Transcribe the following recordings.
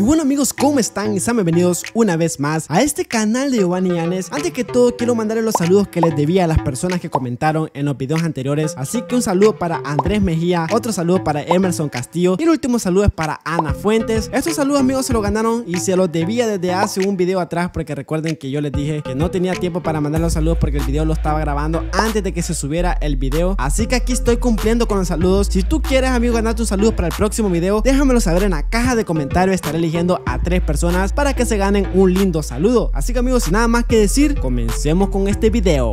bueno amigos, ¿cómo están? Y sean bienvenidos una vez más a este canal de Giovanni Llanes. Antes que todo quiero mandarles los saludos que les debía a las personas que comentaron en los videos anteriores. Así que un saludo para Andrés Mejía, otro saludo para Emerson Castillo y el último saludo es para Ana Fuentes. Estos saludos amigos se los ganaron y se los debía desde hace un video atrás, porque recuerden que yo les dije que no tenía tiempo para mandar los saludos porque el video lo estaba grabando antes de que se subiera el video. Así que aquí estoy cumpliendo con los saludos. Si tú quieres amigo ganar tus saludos para el próximo video, déjamelo saber en la caja de comentarios. Estaré eligiendo a 3 personas para que se ganen un lindo saludo. Así que amigos, sin nada más que decir, comencemos con este video.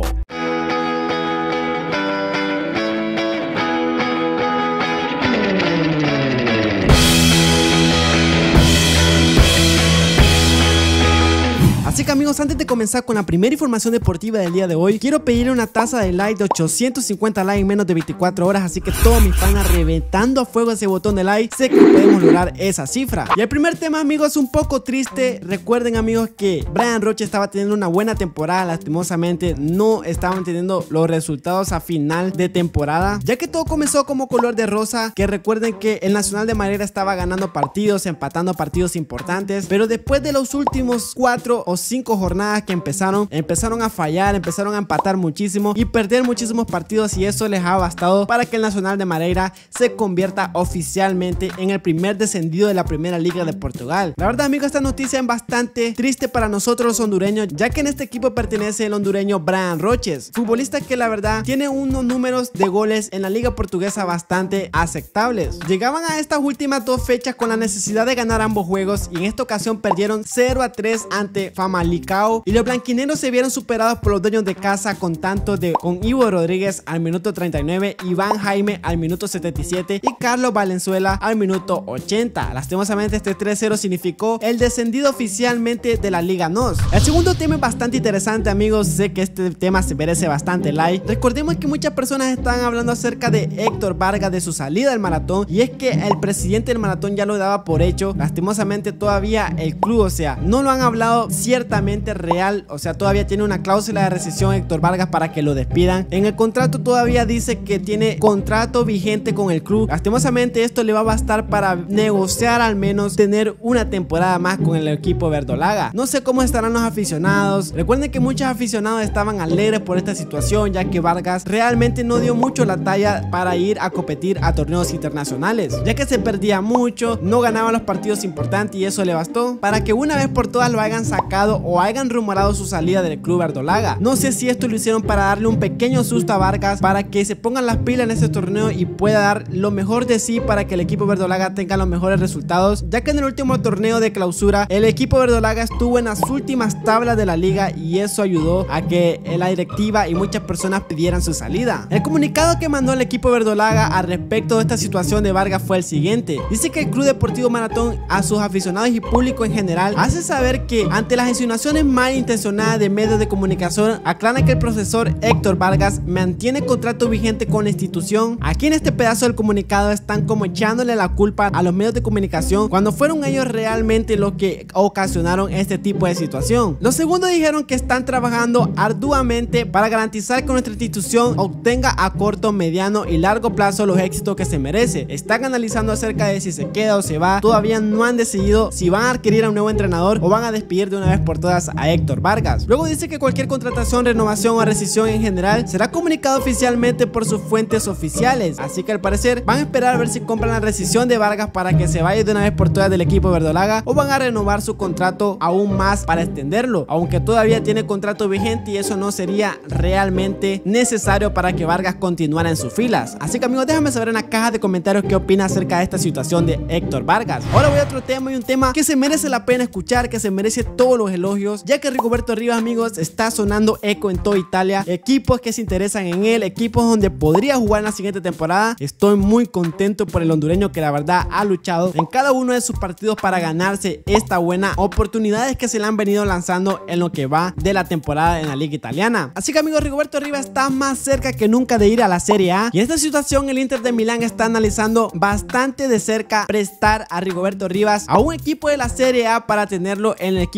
Así que amigos, antes de comenzar con la primera información deportiva del día de hoy, quiero pedir una tasa de like de 850 likes en menos de 24 horas. Así que todos mis panas reventando a fuego ese botón de like. Sé que podemos lograr esa cifra. Y el primer tema amigos es un poco triste. Recuerden amigos que Brian Roche estaba teniendo una buena temporada. Lastimosamente no estaban teniendo los resultados a final de temporada, ya que todo comenzó como color de rosa. Que recuerden que el Nacional de Madera estaba ganando partidos, empatando partidos importantes, pero después de los últimos 4 o 5 jornadas que empezaron a fallar, empezaron a empatar muchísimo y perder muchísimos partidos, y eso les ha bastado para que el Nacional de Madeira se convierta oficialmente en el primer descendido de la Primera Liga de Portugal. La verdad amigos, esta noticia es bastante triste para nosotros los hondureños, ya que en este equipo pertenece el hondureño Brian Roches, futbolista que la verdad tiene unos números de goles en la liga portuguesa bastante aceptables. Llegaban a estas últimas 2 fechas con la necesidad de ganar ambos juegos y en esta ocasión perdieron 0-3 ante Famalicão, y los blanquineros se vieron superados por los dueños de casa con tantos con Ivo Rodríguez al minuto 39, Iván Jaime al minuto 77 y Carlos Valenzuela al minuto 80. Lastimosamente este 3-0 significó el descendido oficialmente de la Liga NOS. El segundo tema es bastante interesante amigos, sé que este tema se merece bastante like. Recordemos que muchas personas están hablando acerca de Héctor Vargas, de su salida del maratón, y es que el presidente del maratón ya lo daba por hecho. Lastimosamente todavía el club, o sea, no lo han hablado ciertamente real, o sea, todavía tiene una cláusula de rescisión Héctor Vargas para que lo despidan. En el contrato todavía dice que tiene contrato vigente con el club. Lastimosamente esto le va a bastar para negociar al menos tener una temporada más con el equipo verdolaga. No sé cómo estarán los aficionados. Recuerden que muchos aficionados estaban alegres por esta situación, ya que Vargas realmente no dio mucho la talla para ir a competir a torneos internacionales, ya que se perdía mucho, no ganaba los partidos importantes, y eso le bastó para que una vez por todas lo hayan sacado o hayan rumorado su salida del club verdolaga. No sé si esto lo hicieron para darle un pequeño susto a Vargas, para que se pongan las pilas en este torneo y pueda dar lo mejor de sí para que el equipo verdolaga tenga los mejores resultados, ya que en el último torneo de clausura el equipo verdolaga estuvo en las últimas tablas de la liga y eso ayudó a que la directiva y muchas personas pidieran su salida. El comunicado que mandó el equipo verdolaga al respecto de esta situación de Vargas fue el siguiente. Dice que el Club Deportivo Maratón a sus aficionados y público en general hace saber que ante las insinuaciones malintencionadas de medios de comunicación, aclara que el profesor Héctor Vargas mantiene contrato vigente con la institución. Aquí en este pedazo del comunicado están como echándole la culpa a los medios de comunicación cuando fueron ellos realmente los que ocasionaron este tipo de situación. Los segundos dijeron que están trabajando arduamente para garantizar que nuestra institución obtenga a corto, mediano y largo plazo los éxitos que se merece. Están analizando acerca de si se queda o se va. Todavía no han decidido si van a adquirir a un nuevo entrenador o van a despedir de una vez por todas a Héctor Vargas. Luego dice que cualquier contratación, renovación o rescisión en general será comunicado oficialmente por sus fuentes oficiales. Así que al parecer van a esperar a ver si compran la rescisión de Vargas para que se vaya de una vez por todas del equipo verdolaga, o van a renovar su contrato aún más para extenderlo, aunque todavía tiene contrato vigente y eso no sería realmente necesario para que Vargas continuara en sus filas. Así que amigos, déjame saber en la caja de comentarios qué opinas acerca de esta situación de Héctor Vargas. Ahora voy a otro tema, y un tema que se merece la pena escuchar, que se merece todos los elogios, ya que Rigoberto Rivas amigos está sonando eco en toda Italia. Equipos que se interesan en él, equipos donde podría jugar en la siguiente temporada. Estoy muy contento por el hondureño, que la verdad ha luchado en cada uno de sus partidos para ganarse esta buena oportunidades que se le han venido lanzando en lo que va de la temporada en la liga italiana. Así que amigos, Rigoberto Rivas está más cerca que nunca de ir a la Serie A, y en esta situación el Inter de Milán está analizando bastante de cerca prestar a Rigoberto Rivas a un equipo de la Serie A para tenerlo en el equipo de media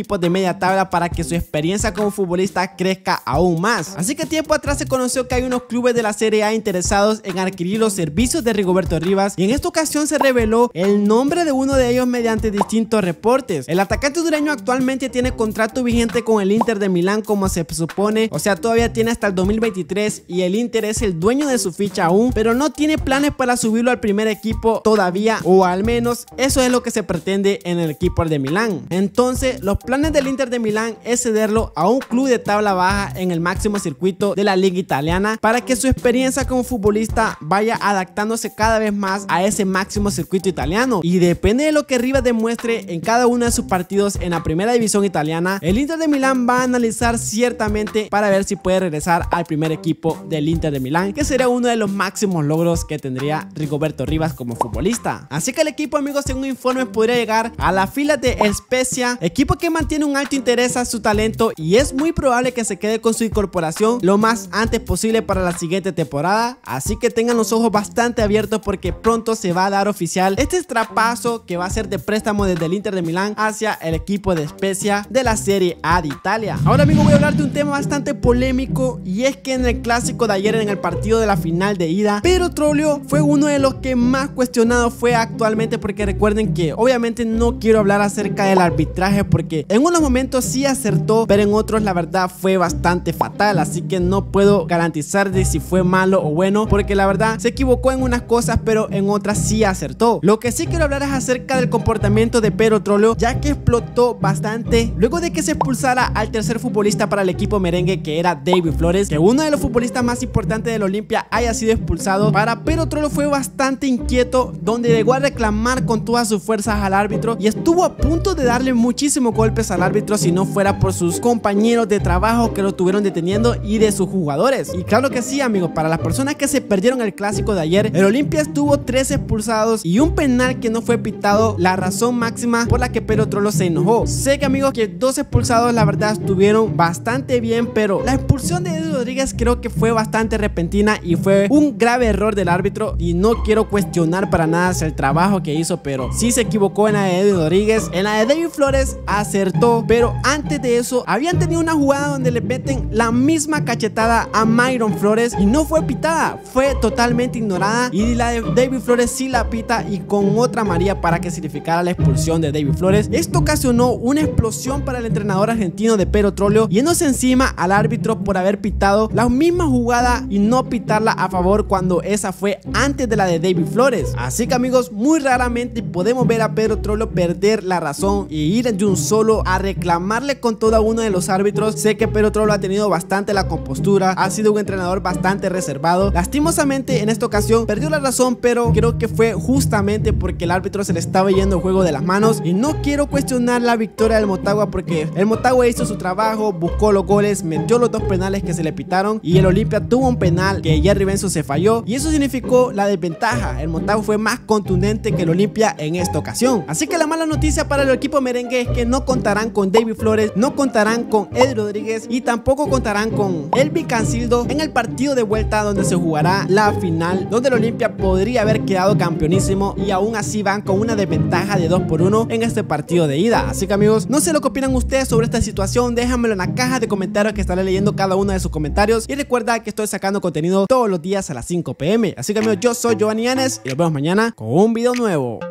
media tabla para que su experiencia como futbolista crezca aún más. Así que tiempo atrás se conoció que hay unos clubes de la Serie A interesados en adquirir los servicios de Rigoberto Rivas, y en esta ocasión se reveló el nombre de uno de ellos mediante distintos reportes. El atacante hondureño actualmente tiene contrato vigente con el Inter de Milán, como se supone, o sea, todavía tiene hasta el 2023 y el Inter es el dueño de su ficha aún, pero no tiene planes para subirlo al primer equipo todavía, o al menos eso es lo que se pretende en el equipo de Milán. Entonces los planes del Inter de Milán es cederlo a un club de tabla baja en el máximo circuito de la liga italiana para que su experiencia como futbolista vaya adaptándose cada vez más a ese máximo circuito italiano, y depende de lo que Rivas demuestre en cada uno de sus partidos en la primera división italiana, el Inter de Milán va a analizar ciertamente para ver si puede regresar al primer equipo del Inter de Milán, que sería uno de los máximos logros que tendría Rigoberto Rivas como futbolista. Así que el equipo, amigos, según informes, podría llegar a la fila de Spezia, equipo que mantiene un alto interés a su talento y es muy probable que se quede con su incorporación lo más antes posible para la siguiente temporada. Así que tengan los ojos bastante abiertos porque pronto se va a dar oficial este traspaso que va a ser de préstamo desde el Inter de Milán hacia el equipo de Spezia de la Serie A de Italia. Ahora, amigos, voy a hablar de un tema bastante polémico, y es que en el clásico de ayer, en el partido de la final de ida, Pedro Troglio fue uno de los que más cuestionado fue actualmente, porque recuerden que obviamente no quiero hablar acerca del arbitraje porque en unos momentos sí acertó, pero en otros la verdad fue bastante fatal, así que no puedo garantizar de si fue malo o bueno, porque la verdad se equivocó en unas cosas pero en otras sí acertó. Lo que sí quiero hablar es acerca del comportamiento de Pedro Troglio, ya que explotó bastante luego de que se expulsara al tercer futbolista para el equipo merengue, que era David Flores, que uno de los futbolistas más importantes del Olimpia haya sido expulsado. Para Pedro Troglio fue bastante inquieto, donde llegó a reclamar con todas sus fuerzas al árbitro y estuvo a punto de darle muchísimos golpes al árbitro si no fuera por sus compañeros de trabajo que lo estuvieron deteniendo y de sus jugadores. Y claro que sí, amigos, para las personas que se perdieron el clásico de ayer, el Olimpia tuvo 3 expulsados y un penal que no fue pitado, la razón máxima por la que Pedro Troglio se enojó. Sé que, amigos, que 2 expulsados la verdad estuvieron bastante bien, pero la expulsión de Eddie Rodríguez creo que fue bastante repentina y fue un grave error del árbitro, y no quiero cuestionar para nada el trabajo que hizo, pero sí se equivocó en la de Eddie Rodríguez. En la de David Flores acertó, pero antes de eso habían tenido una jugada donde le meten la misma cachetada a Myron Flores y no fue pitada, fue totalmente ignorada, y la de David Flores sí la pita y con otra amarilla para que significara la expulsión de David Flores. Esto ocasionó una explosión para el entrenador argentino de Pedro Troglio, yéndose encima al árbitro por haber pitado la misma jugada y no pitarla a favor cuando esa fue antes de la de David Flores. Así que, amigos, muy raramente podemos ver a Pedro Troglio perder la razón y ir de un solo a reclamarle con todo uno de los árbitros. Sé que Pedro Troglio ha tenido bastante la compostura, ha sido un entrenador bastante reservado. Lastimosamente en esta ocasión perdió la razón, pero creo que fue justamente porque el árbitro se le estaba yendo el juego de las manos, y no quiero cuestionar la victoria del Motagua porque el Motagua hizo su trabajo, buscó los goles, metió los 2 penales que se le pitaron, y el Olimpia tuvo un penal que Jerry Benson se falló, y eso significó la desventaja. El Motagua fue más contundente que el Olimpia en esta ocasión. Así que la mala noticia para el equipo merengue es que no contarán con David Flores, no contarán con Eddie Rodríguez y tampoco contarán con Elvi Cancildo en el partido de vuelta donde se jugará la final, donde el Olimpia podría haber quedado campeonísimo, y aún así van con una desventaja de 2-1 en este partido de ida. Así que, amigos, no sé lo que opinan ustedes sobre esta situación, déjamelo en la caja de comentarios que estaré leyendo cada uno de sus comentarios, y recuerda que estoy sacando contenido todos los días a las 5 p.m. Así que, amigos, yo soy Giovanni Yanes y nos vemos mañana con un video nuevo.